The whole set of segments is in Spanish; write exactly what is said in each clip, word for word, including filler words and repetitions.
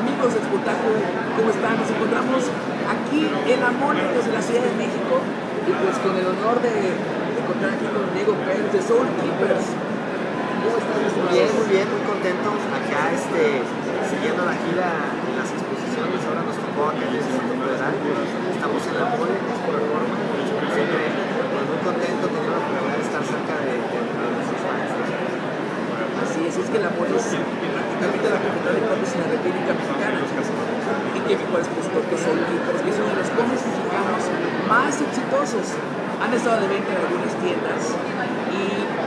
Amigos del espectáculo, ¿cómo están? Nos encontramos aquí en la Mole, desde la Ciudad de México, y pues con el honor de, de encontrar aquí con Diego Pérez de Soul Keepers. ¿Cómo están? Bien, muy bien, muy contento. Acá este, siguiendo la gira en las exposiciones, ahora nos tocó acá en el Distrito Federal. Estamos en la Mole, es por reforma. Siempre pues, muy contento, teniendo la oportunidad de estar cerca de, de, de nuestros fans. Así es, es que la Mole es prácticamente la capital de cómics en la República Mexicana. Y que pues, pues porque Soul Keepers, que es uno de los cómics mexicanos más exitosos, han estado de venta en algunas tiendas y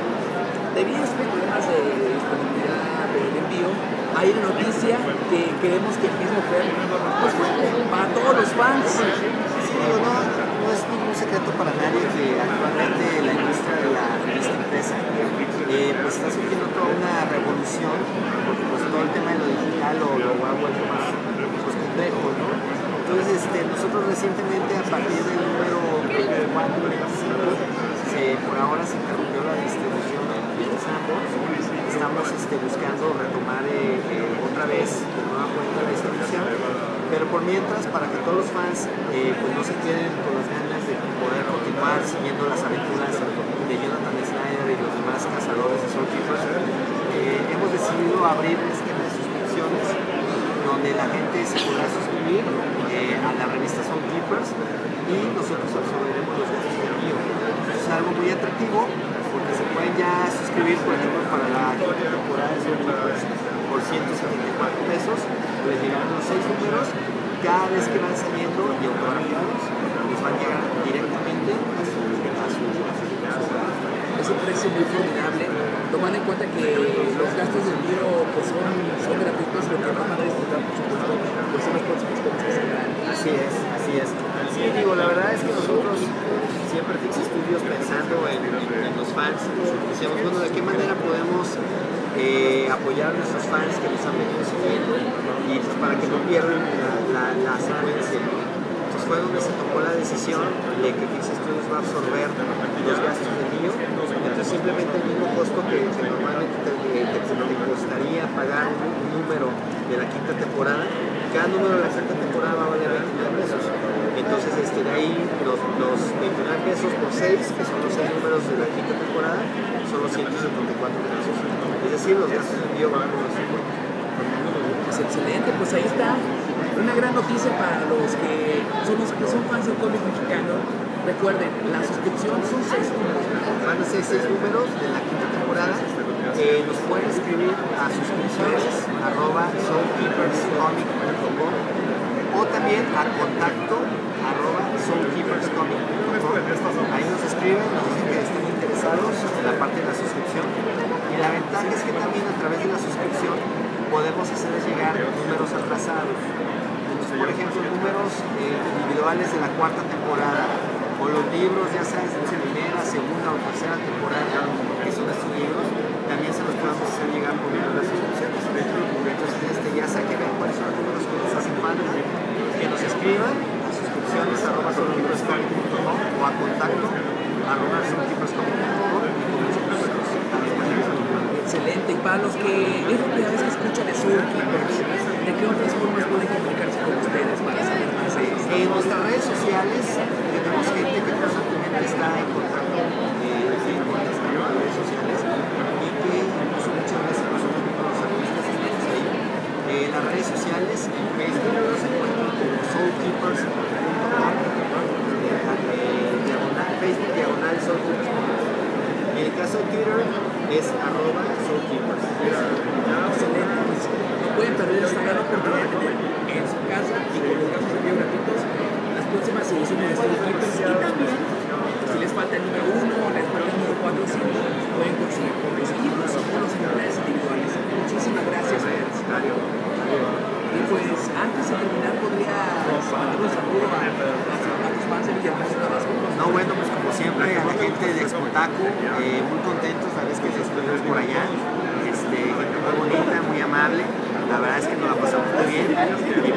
debido a estos problemas de disponibilidad de envío, hay una noticia que queremos que el mismo Fer pues cuente para todos los fans. Sí, digo, no, no es ningún secreto para nadie que actualmente la industria de la revista impresa eh, pues está surgiendo toda una revolución, porque pues todo el tema de lo digital lo, lo ha vuelto más pues, complejo, ¿no? Entonces este, nosotros recientemente a partir del número veinticuatro veinticinco se, por ahora se interrumpió la distribución en ambos. Estamos este, buscando retomar eh, eh, otra vez de nueva cuenta la distribución, pero por mientras, para que todos los fans eh, pues no se queden con las ganas de poder continuar siguiendo las aventuras de Jonathan Snyder y los demás cazadores de Soul Keepers, eh, hemos decidido abrir un esquema de suscripciones donde la gente se podrá suscribir eh, a la revista Soul Keepers y nosotros absorberemos los gastos de envío. Es algo muy atractivo porque se pueden ya suscribir, por ejemplo, para la quinta temporada de Soul Keepers por ciento setenta y cuatro pesos, les llegarán los seis números, cada vez que van saliendo y autografiados, les van a llegar directamente a su, a su, a su, a su Es un precio muy formidable, tomando en cuenta que los gastos de envío pues, son, son gratuitos, lo que van a disfrutar, por supuesto, pues son los próximos cómics que saldrán. Así es, así es. Sí, digo, la verdad es que nosotros siempre Fix Studios pensando en, en, en los fans, decíamos, bueno, ¿de qué manera podemos eh, apoyar a nuestros fans que nos han venido siguiendo y pues, para que no pierdan la, la, la secuencia? Entonces fue donde se tomó la decisión de que Fix Studios va a absorber los gastos de envío. Entonces simplemente el mismo costo que, que normalmente te, te, te costaría pagar un, un número de la quinta temporada, cada número de la quinta temporada va a valer veintinueve pesos. Entonces este, de ahí los, los veintinueve pesos por seis, que son los seis números de la quinta temporada, son los ciento setenta y cuatro pesos. Es decir, los gastos de envío van por los cincuenta. Pues excelente, pues ahí está una gran noticia para los que son, los que son fans del cómic mexicano. Recuerden, la suscripción son seis números. Van a ser seis números de la quinta temporada. Eh, nos pueden escribir a suscripciones arroba soulkeeperscomic punto com o también a contacto arroba soulkeeperscomic punto com. Ahí nos escriben, nos dicen que están interesados en la parte de la suscripción. Y la ventaja es que también a través de la suscripción podemos hacerles llegar números atrasados. Entonces, por ejemplo, números eh, individuales de la cuarta temporada o los libros, ya sabes, de primera, segunda o tercera temporada, que son estos libros, también se los podemos hacer llegar por medio de las suscripciones. Entonces, este, ya saquen cuáles son los números que les hacen falta, que nos escriban a suscripciones arroba soulkeeperscomic punto com o a contacto arroba soulkeeperscomic punto com y con nosotros Excelente, y para los que es la primera vez que escuchan de Soul Keepers, ¿de qué otras formas pueden comunicarse con ustedes para saber más de esto? En nuestras redes sociales tenemos gente que constantemente está en contacto eh, con nuestras redes sociales y que incluso muchas veces nosotros mismos los artistas estamos ahí. En las redes sociales, en Facebook nos encuentran como soulkeepers punto com, diagonal, Facebook diagonal soulkeepers punto com. En el caso de Twitter es arroba soulkeepers. Excelente, pues no pueden perder esta gran oportunidad de tener en su casa y con los gastos de envío gratuitos las próximas ediciones de Soul Keepers, y también si les falta el número uno o les falta el número cuatro o cinco, pueden conseguir por los libros o por los ejemplares individuales. Muchísimas gracias, Fer. Y pues antes de terminar, podría mandar un saludo a, a tus fans de Villahermosa, Tabasco. No, bueno, pues como siempre a la gente de Expotaku, eh, muy contentos la vez que les estuvimos por allá, este, gente muy bonita, muy amable, la verdad es que nos la pasamos muy bien y